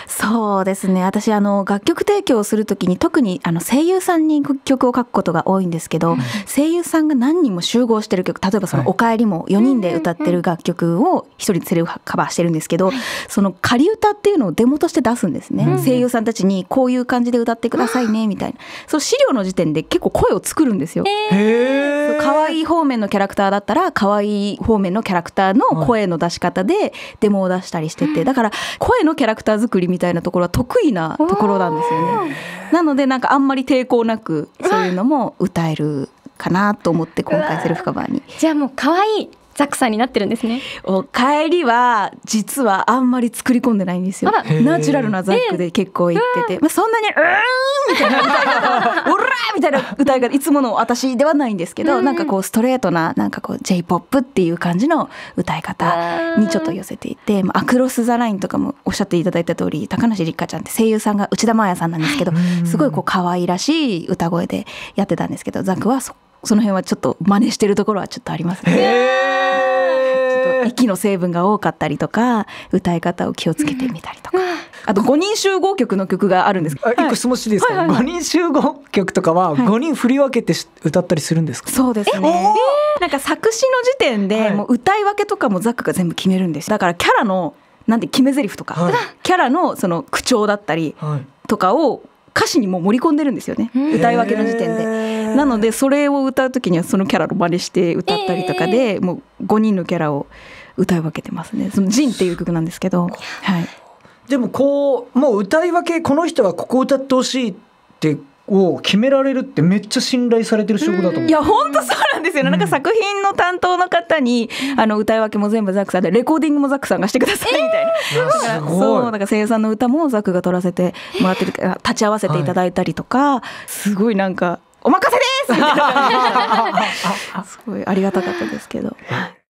そうですね、私楽曲提供をするときに特に声優さんに曲を書くことが多いんですけど、声優さんが何人も集合してる曲、例えばそのおかえりも4人で歌ってる楽曲を1人セルフカバーしてるんですけど、その仮歌っていうのをデモとして出すんですね、声優さんたちにこういう感じで歌ってくださいねみたいな。そう資料の時点で結構声を作るんですよ。可愛い方面のキャラクターだったら可愛い方面のキャラクターの声の出し方でデモを出したりしてて、だから声のキャラクター作りみたいなところは得意なところなんですよね。なのでなんかあんまり抵抗なくそういうのも歌えるかなと思って今回セルフカバーに。 じゃあもう可愛いザックさんになってるんですね。 おかえりは実はあんまり作り込んでないんですよ。ナチュラルなザックで結構言ってて、そんなにみたいな歌い方オラーみたいな歌い方いつもの私ではないんですけど、なんかこうストレートななんかこう J-POP っていう感じの歌い方にちょっと寄せていて、アクロス・ザ・ラインとかもおっしゃっていただいた通り、高梨立花ちゃんって声優さんが内田真彩さんなんですけど、すごいこう可愛らしい歌声でやってたんですけど、ザックはその辺はちょっと真似してるところはちょっとありますね。息の成分が多かったりとか歌い方を気をつけてみたりとか、あと5人集合曲の曲があるんです。 1個質問していいですか。5人集合曲とかは5人振り分けて歌ったりするんですか。 そうですね。なんか作詞の時点でもう歌い分けとかもザックが全部決めるんです。だからキャラのなんで決め台詞とか、キャラのその口調だったりとかを歌詞にも盛り込んでるんですよね、歌い分けの時点で。なのでそれを歌う時にはそのキャラの真似して歌ったりとかで、もう5人のキャラを歌い分けてますね。そのジンっていう曲なんですけど、 でもこうもう歌い分け、この人はここ歌ってほしいってを決められるってめっちゃ信頼されてる証拠だと思う。 いや本当そうなんですよね。なんか作品の担当の方に歌い分けも全部ザックさんで、レコーディングもザックさんがしてくださいみたいな。だからそうだから声優さんの歌もザックが取らせてもらってる、立ち会わせていただいたりとか、すごいなんかお任せですみたいなすごいありがたかったですけど。